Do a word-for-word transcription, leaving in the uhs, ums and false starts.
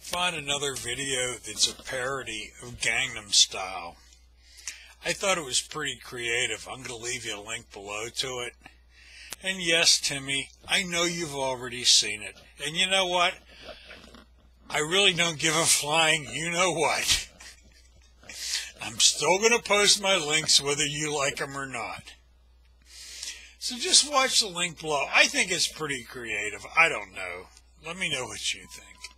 Find another video that's a parody of Gangnam Style. I thought it was pretty creative. I'm going to leave you a link below to it. And yes, Timmy, I know you've already seen it. And you know what? I really don't give a flying you know what. I'm still going to post my links whether you like them or not. So just watch the link below. I think it's pretty creative. I don't know. Let me know what you think.